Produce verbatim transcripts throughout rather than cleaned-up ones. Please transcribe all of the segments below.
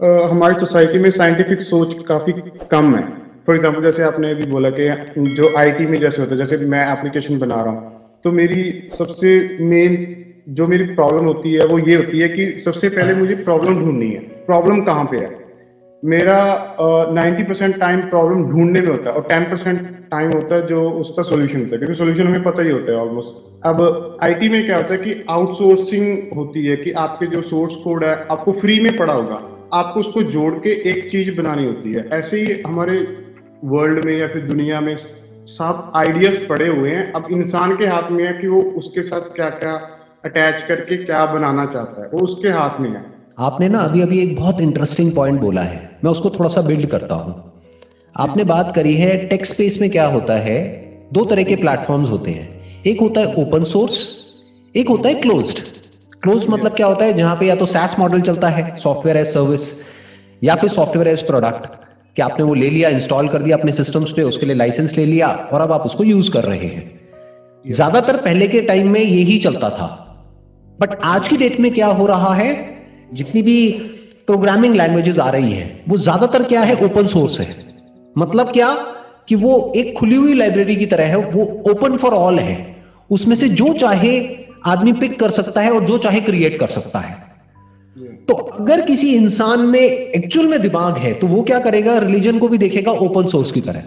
अ, हमारी सोसाइटी में साइंटिफिक सोच काफ़ी कम है। फॉर एग्ज़ाम्पल जैसे आपने अभी बोला कि जो आईटी में जैसे होता है, जैसे मैं एप्लीकेशन बना रहा हूँ, तो मेरी सबसे मेन जो मेरी प्रॉब्लम होती है वो ये होती है कि सबसे पहले मुझे प्रॉब्लम ढूँढनी है, प्रॉब्लम कहाँ पे है? मेरा अ, नाइंटी परसेंट टाइम प्रॉब्लम ढूँढने में होता है और टेन परसेंट टाइम होता है जो उसका सॉल्यूशन होता है, क्योंकि सॉल्यूशन हमें पता ही होता है ऑलमोस्ट। अब आईटी में क्या होता है कि आउटसोर्सिंग होती है कि आपके जो सोर्स कोड है आपको फ्री में पड़ा होगा, आपको उसको जोड़ के एक चीज बनानी होती है। ऐसे ही हमारे वर्ल्ड में या फिर दुनिया में सब आइडियाज पड़े हुए हैं, अब इंसान के हाथ में है कि वो उसके साथ क्या क्या अटैच करके क्या बनाना चाहता है, वो उसके हाथ में है। आपने ना अभी अभी एक बहुत इंटरेस्टिंग पॉइंट बोला है, मैं उसको थोड़ा सा बिल्ड करता हूं। आपने बात करी है टेक स्पेस में क्या होता है, दो तरह के प्लेटफॉर्म्स होते हैं, एक होता है ओपन सोर्स, एक होता है क्लोज्ड। क्लोज्ड मतलब क्या होता है, जहां पे या तो सैस मॉडल चलता है, सॉफ्टवेयर एज सर्विस, या फिर सॉफ्टवेयर एज प्रोडक्ट, कि आपने वो ले लिया, इंस्टॉल कर दिया अपने सिस्टम्स पे, उसके लिए लाइसेंस ले लिया और अब आप उसको यूज कर रहे हैं। ज्यादातर पहले के टाइम में यही चलता था, बट आज की डेट में क्या हो रहा है, जितनी भी प्रोग्रामिंग लैंग्वेजेस आ रही हैं वो ज्यादातर क्या है, ओपन सोर्स है। मतलब क्या कि वो एक खुली हुई लाइब्रेरी की तरह है, वो ओपन फॉर ऑल है, उसमें से जो चाहे आदमी पिक कर सकता है और जो चाहे क्रिएट कर सकता है। तो अगर किसी इंसान में एक्चुअल में दिमाग है तो वो क्या करेगा, रिलीजन को भी देखेगा ओपन सोर्स की तरह।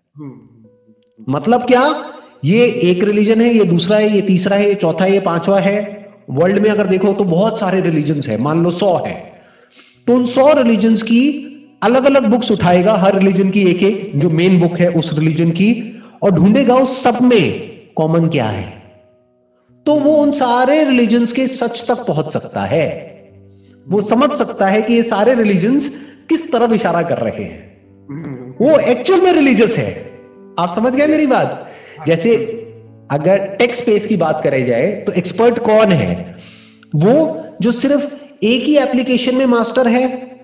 मतलब क्या, ये एक रिलीजन है, ये दूसरा है, ये तीसरा है, ये चौथा है, ये पांचवा है। वर्ल्ड में अगर देखो तो बहुत सारे रिलीजन्स है, मान लो सौ है, तो उन सौ रिलीजन्स की अलग अलग बुक्स उठाएगा, हर रिलीजन की एक एक जो मेन बुक है उस रिलीजन की, और ढूंढेगा उस सब में कॉमन क्या है, तो वो उन सारे रिलीजन्स के सच तक पहुंच सकता है। वो समझ सकता है कि ये सारे रिलीजन्स किस तरफ इशारा कर रहे हैं, वो एक्चुअल में रिलीजियस है। आप समझ गए मेरी बात? जैसे अगर टेक स्पेस की बात करी जाए तो एक्सपर्ट कौन है, वो जो सिर्फ एक ही एप्लीकेशन में मास्टर है,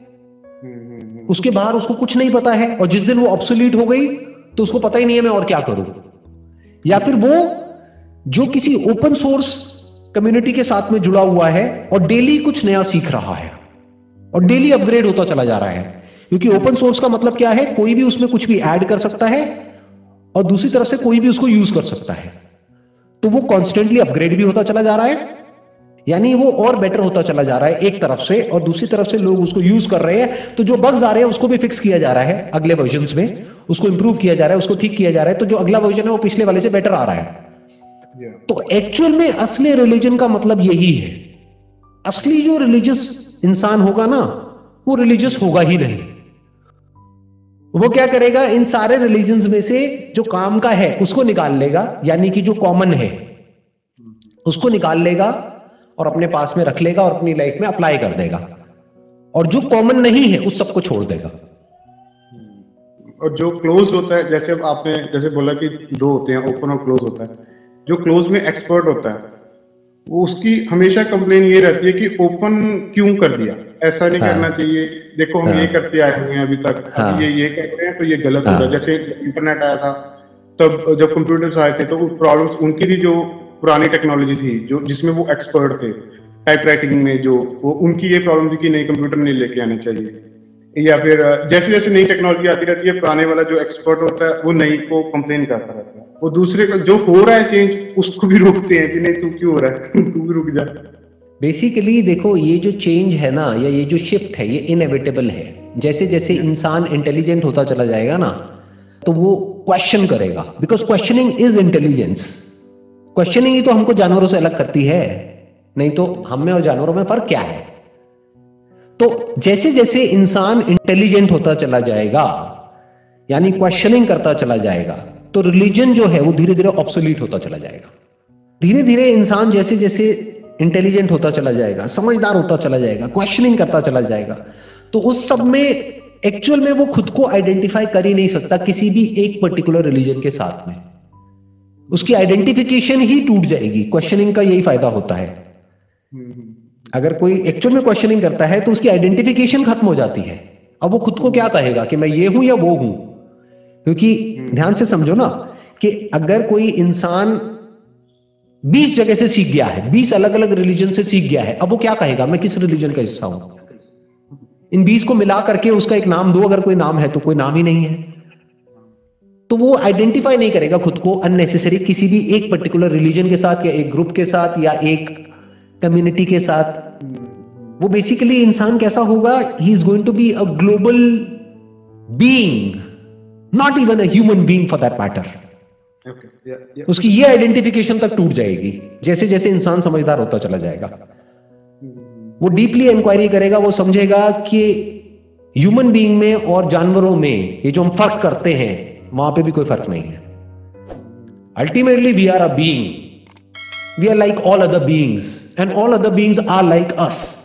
उसके बाहर उसको कुछ नहीं पता है, और जिस दिन वो ऑब्सोलीट हो गई तो उसको पता ही नहीं है मैं और क्या करूं। या फिर वो जो किसी ओपन सोर्स कम्युनिटी के साथ में जुड़ा हुआ है और डेली कुछ नया सीख रहा है और डेली अपग्रेड होता चला जा रहा है, क्योंकि ओपन सोर्स का मतलब क्या है, कोई भी उसमें कुछ भी ऐड कर सकता है और दूसरी तरफ से कोई भी उसको यूज कर सकता है, तो वो कॉन्स्टेंटली अपग्रेड भी होता चला जा रहा है, यानी वो और बेटर होता चला जा रहा है एक तरफ से, और दूसरी तरफ से लोग उसको यूज कर रहे हैं, तो जो बग्स आ रहे हैं उसको भी फिक्स किया जा रहा है, अगले वर्जन्स में उसको इंप्रूव किया जा रहा है, उसको ठीक किया जा रहा है, तो जो अगला वर्जन है वो पिछले वाले से बेटर आ रहा है। तो एक्चुअल में असली रिलीजन का मतलब यही है। असली जो रिलीजियस इंसान होगा ना, वो रिलीजियस होगा ही नहीं। वो क्या करेगा, इन सारे रिलीजन्स में से जो काम का है उसको निकाल लेगा, यानी कि जो कॉमन है उसको निकाल लेगा और अपने पास में रख लेगा और अपनी लाइफ में अप्लाई कर देगा, और जो कॉमन नहीं है उस सबको छोड़ देगा। और जो क्लोज होता है, जैसे अब आपने जैसे बोला कि दो होते हैं, ओपन और क्लोज होता है, जो क्लोज में एक्सपर्ट होता है वो उसकी हमेशा कंप्लेन ये रहती है कि ओपन क्यों कर दिया, ऐसा नहीं हाँ। करना चाहिए, देखो हम हाँ। ये करते आए हुए हैं अभी तक, हाँ। अभी ये ये कर रहे हैं तो ये गलत हाँ। हो रहा है। जैसे इंटरनेट आया था तब जब कंप्यूटर्स आए थे तो प्रॉब्लम्स उनकी भी जो पुरानी टेक्नोलॉजी थी जो जिसमें वो एक्सपर्ट थे टाइपराइटिंग में, जो वो उनकी ये प्रॉब्लम थी कि नई कंप्यूटर नहीं लेके आने चाहिए, या फिर जैसे जैसे नई टेक्नोलॉजी आती रहती है पुराने वाला जो एक्सपर्ट होता है वो नई को कंप्लेन करता रहता है, वो दूसरे का जो हो रहा है चेंज उसको भी रोकते हैं कि नहीं तू क्यों हो रहा है तू भी रुक जा। बेसिकली देखो, ये जो चेंज है ना, या ये जो शिफ्ट है, ये इनएविटेबल है। जैसे जैसे इंसान इंटेलिजेंट होता चला जाएगा ना, तो वो क्वेश्चन करेगा, because questioning is intelligence. Questioning ही तो हमको जानवरों से अलग करती है, नहीं तो हम में और जानवरों में फर्क क्या है। तो जैसे जैसे इंसान इंटेलिजेंट होता चला जाएगा, यानी क्वेश्चनिंग करता चला जाएगा, तो रिलीजन जो है वो धीरे धीरे ऑब्सोलीट होता चला जाएगा। धीरे धीरे इंसान जैसे जैसे इंटेलिजेंट होता चला जाएगा, समझदार होता चला जाएगा, क्वेश्चनिंग करता चला जाएगा, तो उस सब में एक्चुअल में वो खुद को आइडेंटिफाई कर ही नहीं सकता किसी भी एक पर्टिकुलर रिलीजन के साथ में। उसकी आइडेंटिफिकेशन ही टूट जाएगी। क्वेश्चनिंग का यही फायदा होता है। अगर कोई एक्चुअल में क्वेश्चनिंग करता है तो उसकी आइडेंटिफिकेशन खत्म हो जाती है। अब वो खुद को क्या कहेगा कि मैं ये हूं या वो हूं, क्योंकि ध्यान से समझो ना कि अगर कोई इंसान बीस जगह से सीख गया है, बीस अलग अलग रिलीजन से सीख गया है, अब वो क्या कहेगा मैं किस रिलीजन का हिस्सा हूं? इन बीस को मिला करके उसका एक नाम दो, अगर कोई नाम है तो कोई नाम ही नहीं है। तो वो आइडेंटिफाई नहीं करेगा खुद को अननेसेसरी किसी भी एक पर्टिकुलर रिलीजन के साथ या एक ग्रुप के साथ या एक कम्युनिटी के साथ। वो बेसिकली इंसान कैसा होगा, he is going to be a global being, not even a human being for that matter. Okay. Yeah, yeah. उसकी ये आइडेंटिफिकेशन तक टूट जाएगी जैसे जैसे इंसान समझदार होता चला जाएगा। वो डीपली इंक्वायरी करेगा, वो समझेगा कि ह्यूमन बीइंग में और जानवरों में ये जो हम फर्क करते हैं वहां पे भी कोई फर्क नहीं है। Ultimately we are a being, we are like all other beings and all other beings are like us.